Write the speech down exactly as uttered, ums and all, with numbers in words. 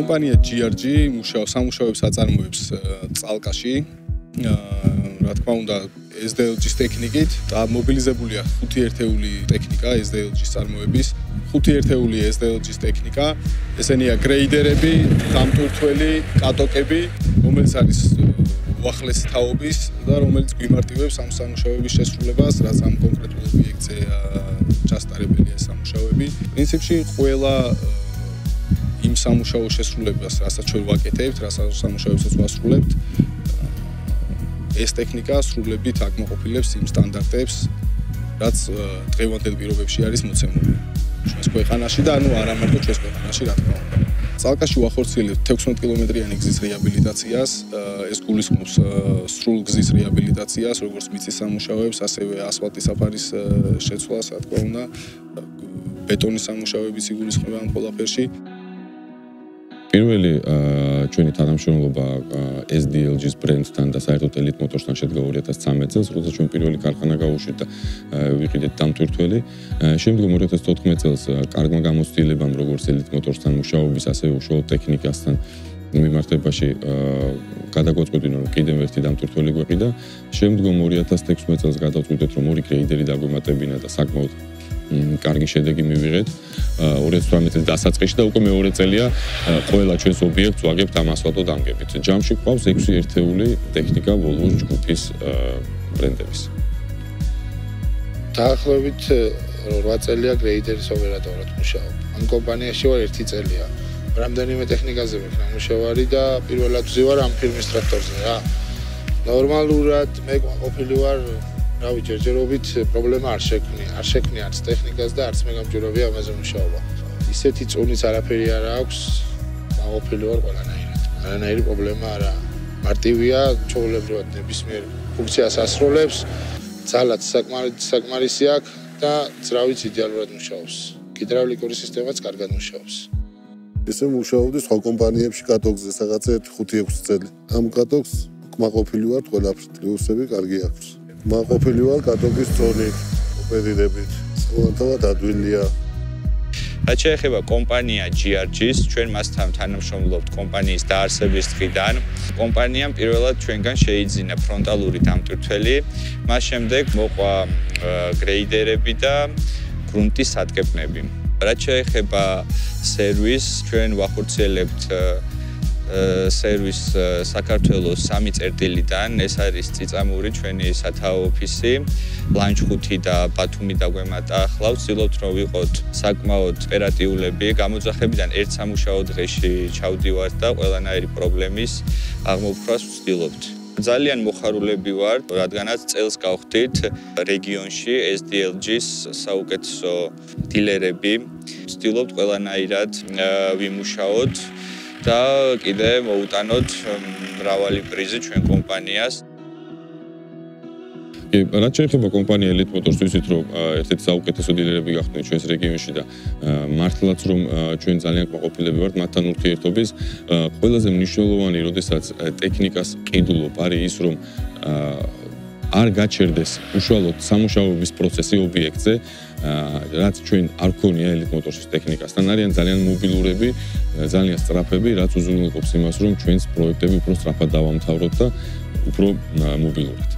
კომპანია ჯი არ ჯი მუშაობს სამუშაოებს აწარმოებს წალკაში. რა თქმა უნდა, ეს დე ელ ჯის ტექნიკით და მობილიზებულია ხუთი ერთეული ტექნიკა ეს დე ელ ჯის წარმოების. ხუთი ერთეული ეს დე ელ ჯის ტექნიკა, ესენია გრეიდერები, დამტვირთველი, კატოკები, რომელიც არის უახლესი თაობის და რომელიც გვიმარტივებს ამ სამუშაოების შესრულებას, რაც ამ კონკრეტულ ობიექტზე ჩასტარებელია სამუშაოები. პრინციპში ყველა იმ სამუშაოს შესრულებას, რასაც ჩვენ ვაკეთებთ, რასაც სამუშაოებსაც ვასრულებთ, ეს ტექნიკა სრულებით აკმაყოფილებს იმ სტანდარტებს, რაც დღევანდელ პირობებში არის მოცემული. ჩვენს ქვეყანაში და ანუ არა მარტო ჩვენს ქვეყანაში, რა თქმა უნდა. წალკაში ვახორციელებთ თექვსმეტ კილომეტრიანი გზის რეაბილიტაციას, ეს გულისხმობს სრულ გზის რეაბილიტაციას, როგორც მიწის სამუშაოებს, ასევე ასფალტის საფარის შეცვლას, რა თქმა უნდა, ბეტონის სამუშაოებიც იგულისხმება ამ ყველაფერში. პირველი ჩვენი თანამშრომლობა ეს დი ელ ჯის ბრენდთან და საერთოდ ელიტ მოტორსთან შედგა ორი ათას ცხრამეტ წელს, როდესაც ჩვენ პირველი ქარხანა გავუშვით და ვიყიდეთ დამტვირთველი. შემდგომ ორი ათას თოთხმეტ წელს კარგმა გამოცდილებამ როგორც ელიტ მოტორსთან მუშაობის, ასევე უშუალოდ ტექნიკასთან მიმართებაში გადაგვაწყვეტინა, რომ კიდევ ერთი დამტვირთველი გვეყიდა. შემდგომ ორი ათას ექვსმეტ წელს გადავწყვიტეთ, რომ ორი გრეიდერი დაგვემატებინა და საკმაოდ კარგი შედეგი მივიღეთ. ორი ათას თვრამეტ წლის დასაწყისში და უკვე მეორე წელია ყველა ჩვენს ობიექტს ვაგებთ ამ ასფალტო დამგებით. ჯამში გვყავს ექვსი ერთეული ტექნიკა ვოლვოს ჯგუფის ბრენდების. დაახლოებით რვა წელია გრეიდერის ოპერატორად მუშაობ. ამ კომპანიაში ვარ ერთი წელია. რამდენიმე ტექნიკაზე მექნა მუშავარი და პირველად ვზივარ ამ ფირმის ტრაქტორზე რა. ნორმალურად მე ყოფილი ვარ რავი, ჯერჯერობით პრობლემა არ შექმნია, არ შექმნია არც ტექნიკას და არც მე გამჯერებია ამაზე მუშაობა. ისეთი წუნიც არაფერი არ აქვს, მაყოფილი ვარ ყველანაირად. არანაირი პრობლემა არა. მარტივია, ჩვეულებრივად ნებისმიერ ფუნქციას ასრულებს, ძალაც საკმარისი აქვს და ძრავიც იდეალურად მუშაობს. ჰიდრავლიკური სისტემაც კარგად მუშაობს. ესე მუშაობდი სხვა კომპანიებში კატოკზე, რაღაცა ერთი ხუთი ექვსი წელი. ამ კატოკს კმაყოფილი ვარ, ყველაფრით პლუსები კარგი აქვს. მაყოფილი ვარ კატოკის წონით, ოპერირებით, სავალთავად ადვილია. რაც შეეხება კომპანია ჯი არ ჯის, ჩვენ მასთან თანამშრომლობთ კომპანიის დაარსების დღიდან. კომპანიამ პირველად ჩვენგან შეიძინა ფრონტალური დამტვირთველი, მას შემდეგ მოყვა გრეიდერები და გრუნტის სადგებნები. რაც შეეხება სერვისს, ჩვენ ვახორციელებთ სერვის საქართველოს სამი წერტილიდან, ეს არის წიწამური ჩვენი სათაო ოფისი, ლანჩხუთი და ბათუმი დაგვემატა. ახლა ვცდილობთ, რომ ვიყოთ საკმაოდ ოპერატიულები, გამოძახებიდან ერთ სამუშაო დღეში ჩავდივართ და ყველანაირი პრობლემის აღმოფხვრას ვცდილობთ. ძალიან მოხარულები ვართ, რადგანაც წელს გავხდით რეგიონში ეს დი ელ ჯის საუკეთესო დილერები. ვცდილობთ ყველანაირად ვიმუშაოთ და კიდე მოუტანოთ მრავალი პრიზი ჩვენ კომპანიას. რაც შეეხება კომპანია ელიტ მოტორს, ვიცით, რომ ერთ-ერთი საუკეთესო დილერები გახდნენ ჩვენს რეგიონში და მართლაც რომ ჩვენ ძალიან კმაყოფილები ვართ მათთან ურთიერთობის. ყველაზე მნიშვნელოვანი, როდესაც ტექნიკას ყიდულობ, არის ის, რომ არ გაჩერდეს უშუალოდ სამუშაოების პროცესი ობიექტზე, რაც ჩვენ არ გქონია ელიტ მოტორსის ტექნიკასთან. არიან ძალიან მობილურები, ძალიან სწრაფები, რაც უზრუნველყოფს იმას, რომ ჩვენს პროექტები უფრო სწრაფად დავამთავროთ და უფრო მობილურად.